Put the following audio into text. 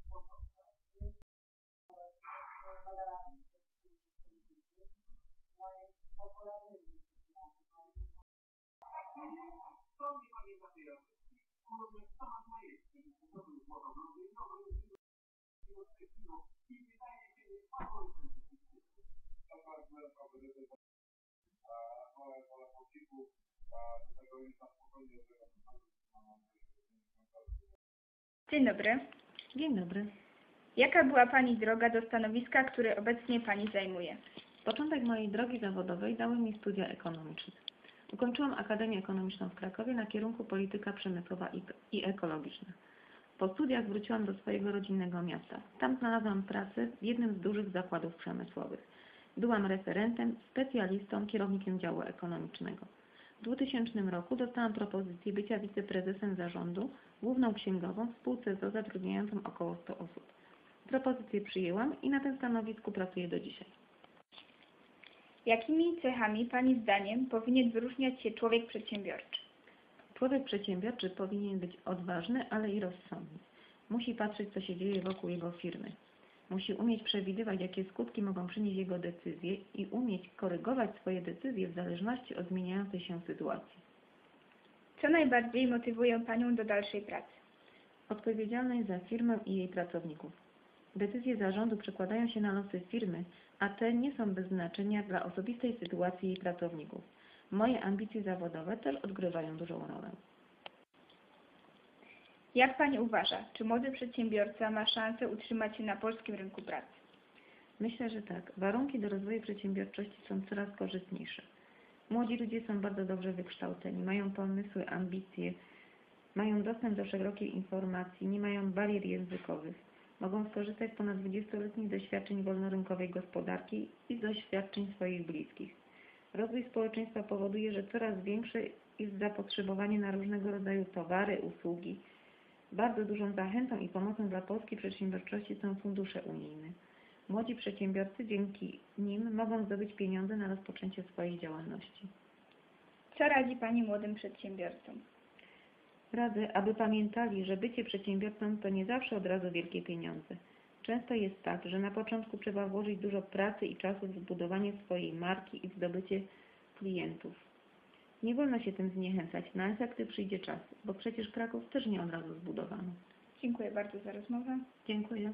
Dzień dobry. Dzień dobry. Jaka była Pani droga do stanowiska, które obecnie Pani zajmuje? Początek mojej drogi zawodowej dały mi studia ekonomiczne. Ukończyłam Akademię Ekonomiczną w Krakowie na kierunku polityka przemysłowa i ekologiczna. Po studiach wróciłam do swojego rodzinnego miasta. Tam znalazłam pracę w jednym z dużych zakładów przemysłowych. Byłam referentem, specjalistą, kierownikiem działu ekonomicznego. W 2000 roku dostałam propozycję bycia wiceprezesem zarządu, główną księgową w spółce ZOO zatrudniającą około 100 osób. Propozycję przyjęłam i na tym stanowisku pracuję do dzisiaj. Jakimi cechami Pani zdaniem powinien wyróżniać się człowiek przedsiębiorczy? Człowiek przedsiębiorczy powinien być odważny, ale i rozsądny. Musi patrzeć, co się dzieje wokół jego firmy. Musi umieć przewidywać, jakie skutki mogą przynieść jego decyzje i umieć korygować swoje decyzje w zależności od zmieniającej się sytuacji. Co najbardziej motywuje Panią do dalszej pracy? Odpowiedzialność za firmę i jej pracowników. Decyzje zarządu przekładają się na losy firmy, a te nie są bez znaczenia dla osobistej sytuacji jej pracowników. Moje ambicje zawodowe też odgrywają dużą rolę. Jak Pani uważa, czy młody przedsiębiorca ma szansę utrzymać się na polskim rynku pracy? Myślę, że tak. Warunki do rozwoju przedsiębiorczości są coraz korzystniejsze. Młodzi ludzie są bardzo dobrze wykształceni, mają pomysły, ambicje, mają dostęp do szerokiej informacji, nie mają barier językowych. Mogą skorzystać z ponad 20-letnich doświadczeń wolnorynkowej gospodarki i z doświadczeń swoich bliskich. Rozwój społeczeństwa powoduje, że coraz większe jest zapotrzebowanie na różnego rodzaju towary, usługi. Bardzo dużą zachętą i pomocą dla polskiej przedsiębiorczości są fundusze unijne. Młodzi przedsiębiorcy dzięki nim mogą zdobyć pieniądze na rozpoczęcie swojej działalności. Co radzi Pani młodym przedsiębiorcom? Radzę, aby pamiętali, że bycie przedsiębiorcą to nie zawsze od razu wielkie pieniądze. Często jest tak, że na początku trzeba włożyć dużo pracy i czasu w zbudowanie swojej marki i w zdobycie klientów. Nie wolno się tym zniechęcać, na efekty przyjdzie czas, bo przecież Kraków też nie od razu zbudowano. Dziękuję bardzo za rozmowę. Dziękuję.